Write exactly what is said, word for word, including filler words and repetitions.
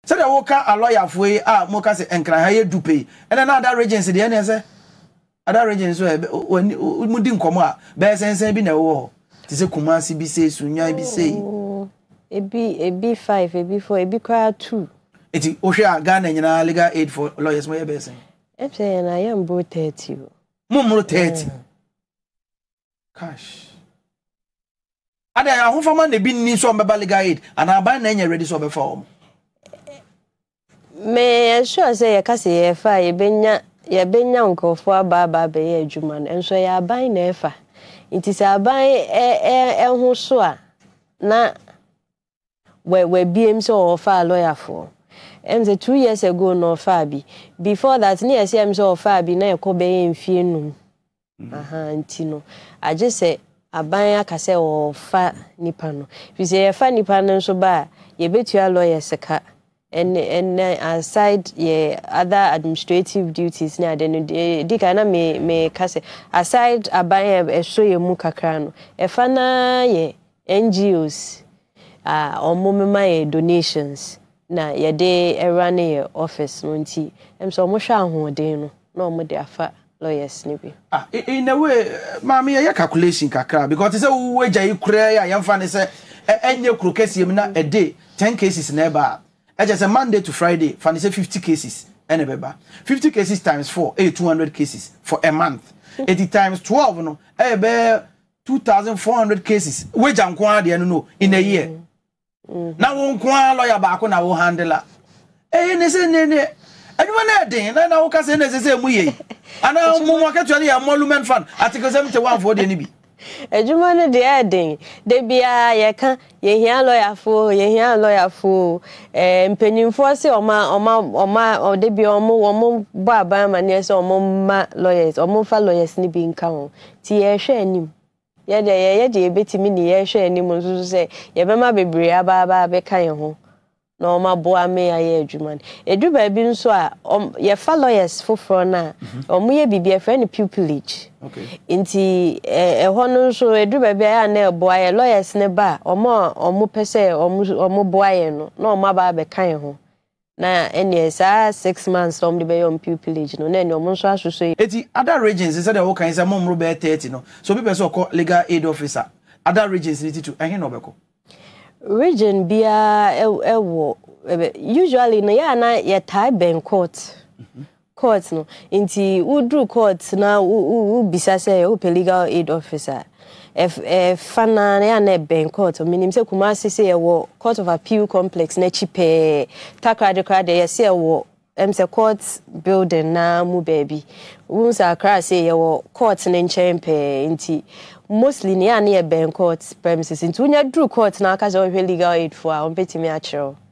Said I walk a lawyer for ah moka say enkra ha ye dupe. And another agency the ene say other agency when mudi nkomo a be sensen bi na wo. Ti say Kumasi bi say Sunya bi say. Ebi ebi five, ebi four, ebi kwa two. Eti ohwe a Ghana nyina legal aid for lawyers mo ye be sen. E say na I am bro thirty. Mo mo thirty. Cash. Ada ya ho fama na bi ni so mbeba legal aid and aban na nya ready so be for. Me sure say ye ka say ye fa ye benya ye benya nkofo aba aba be ye adwuma no enso ye aban na efa nti say aban e e e ho so a na we we B M so offer lawyer for em say two years ago no offer bi before that ni ye say em so offer bi na ye ko be ye mfie num aha nti no I just say aban aka say offer nipa no if say ye fa nipa no so ba ye betua lawyer seka. And and aside yeah other administrative duties na then di kana me me kase aside aban e so ye mu kakra no e fa na ye N G Os ah omo mema ye donations na ye de e run ye office no nti em so omo hwa ahoden no na omo de afa lawyers ni bi Ah in a way mama ye calculation kakra because say we gya ikura ya yemfa ne say enye kuro kese na a day ten cases na ba. I just a Monday to Friday, fanny say fifty cases, and a fifty cases times four, eh, two hundred cases for a month. eighty times twelve, no, eh, bear two thousand four hundred cases. Which I'm quite, you know, in a year. Now, one quan lawyer back on our handler. Eh, they say, Nene, anyone that day, and I can say, necessary, we, and now, more actually a monument fund, Article seventy-one for the N B. Ejuma ne de adin de bia ye ka ye hia lawyer fo ye hia lawyer fo eh mpanyimfo se oma oma oma o de bia omo omo ba aban ma ne se omo ma lawyers omo fa lawyers ni bi nka ho ti ye hwe anim ye de ye ye de betimi ni ye hwe anim nso se ye be ma bebre aba aba be kan ho na oma bo ame aye adwuma edu ba bi nso a ye fa lawyers foforo na omo ye bibia friend pupillage. Okay. Inti eh hono so edu ba bia na eboa lawyers ne ba omo omo pese omo omo boa ye no na omo ba be kan ho na ene sa six months om de be on pupillage no na ene omo so asoso eti other regions say the whole kan say mom ro be thirty no so people so call legal aid officer other regions need to ehin no be ko region bia ewo usually no ya na ye tie ben court court no inti udru court na u bisa say o legal aid officer if eh fana ya na ben court minim say Kumasi say e wo court of appeal complex na chipe takrade krade ye say wo em say court building na mu baby unsa akra say ye wo court na nchempe inti mostly ni ya na ben court premises inti unya dru court na aka say legal aid for a on petimi a chiro